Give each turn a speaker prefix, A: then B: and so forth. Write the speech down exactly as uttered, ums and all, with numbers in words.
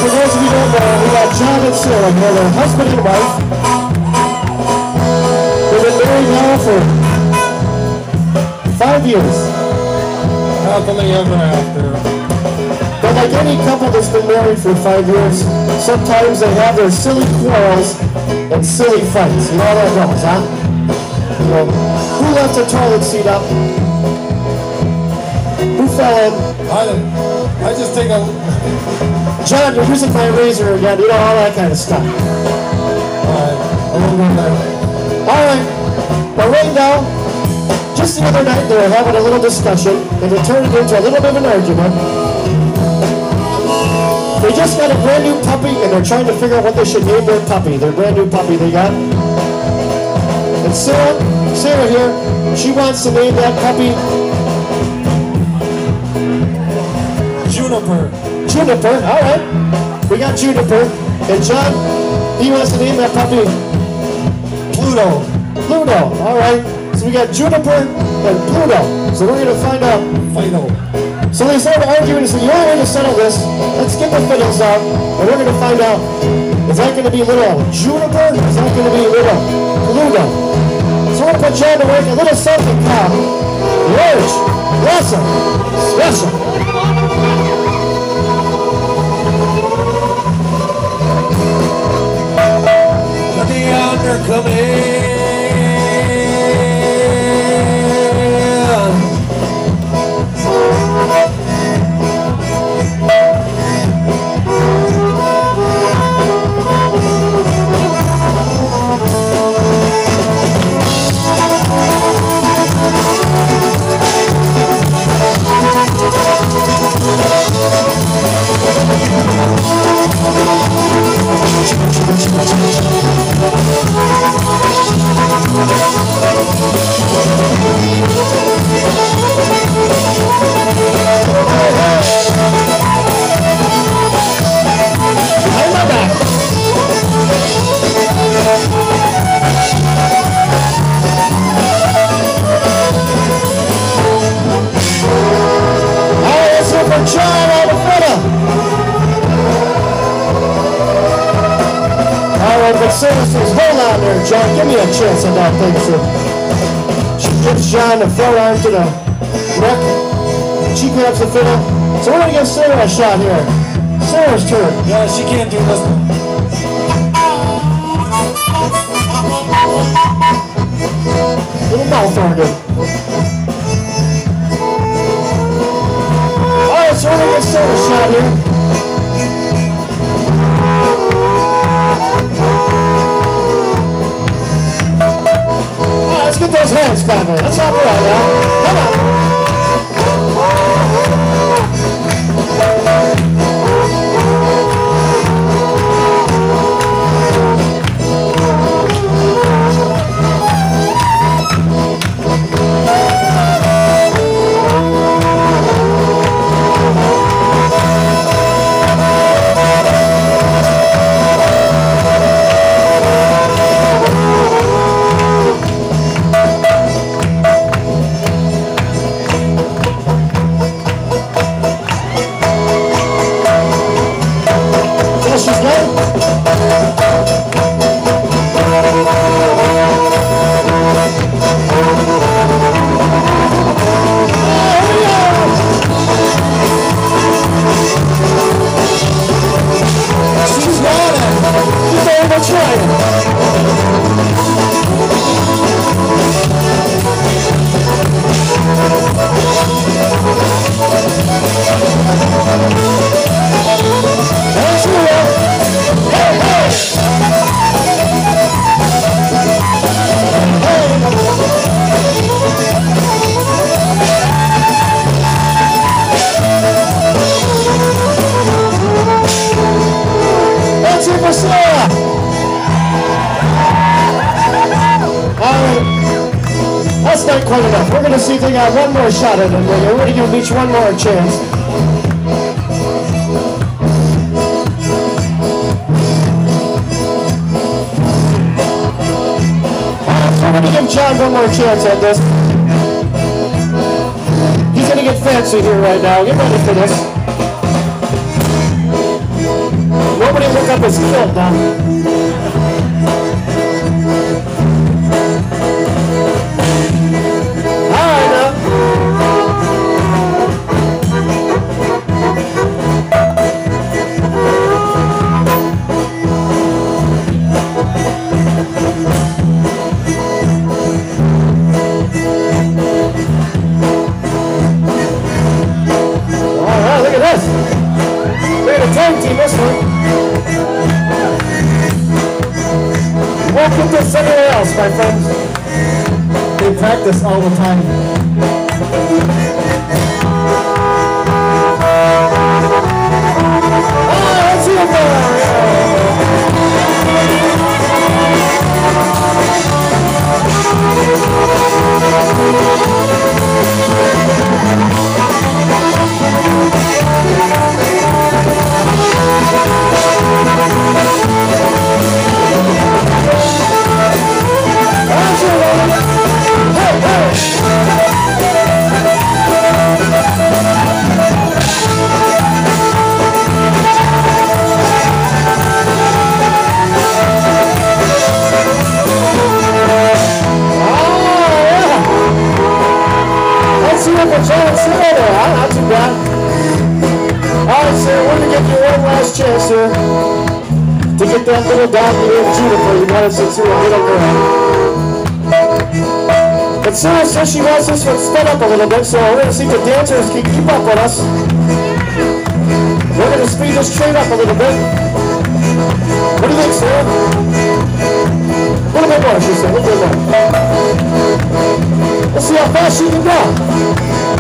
A: for those of you who don't know, we got John and Sarah here, they're husband and wife. They've been married now for five years.
B: Happily ever after.
A: But like any couple that's been married for five years, sometimes they have their silly quarrels and silly fights. You know how that goes, huh? You know, who left the toilet seat up? Who fell in?
B: I, I just take a...
A: John, you're using my razor again. You know, all that kind of stuff.
B: Alright, I won't go there.
A: Alright, but right now, just the other night they were having a little discussion, and it turned into a little bit of an argument. They just got a brand new puppy, and they're trying to figure out what they should name their puppy, their brand new puppy they got. And Sarah, Sarah here, she wants to name that puppy
B: Juniper.
A: Juniper, all right. We got Juniper. And John, he wants to name that puppy
B: Pluto.
A: Pluto, all right. So we got Juniper and Pluto. So we're going to find out.
B: Fido.
A: So they started arguing and said, the only way to settle this, let's get the fiddles out, and we're going to find out, is that going to be little Juniper, or is that going to be little Pluto? So we're going to put John to work, a little something called Large, Blossom, Special.
B: Let the honor come in.
A: Sarah says, hold on there, John, give me a chance on that thing, sir. She gives John the forearm to the neck. She grabs the fiddle. So we're going to give Sarah a shot here. Sarah's turn.
B: Yeah, she can't do this one.
A: Little mouth organ. Alright, so we're going to give Sarah a shot here. Let's get those hands clapping. Let's help her out now. Come on. Not quite enough. We're going to see if they got one more shot at him. We're going to give each one more chance. We're going to give John one more chance at this. He's going to get fancy here right now. Get ready for this. up his kilt now. All right now. All right, look at this. We're gonna tag team this one. Won't get this anywhere else, my friends. They practice all the time. Oh, let's see it there. John Cena there, not too bad. Alright, sir, we're going to give you one last chance, sir, to get that little dog named Juniper you wanted to see a little girl. But sir, sir, she wants this one sped up a little bit, so we're going to see if the dancers can keep up with us. We're going to speed this train up a little bit. What do you think, sir? A little bit more, she said, a little bit more. Let's see how fast she can go.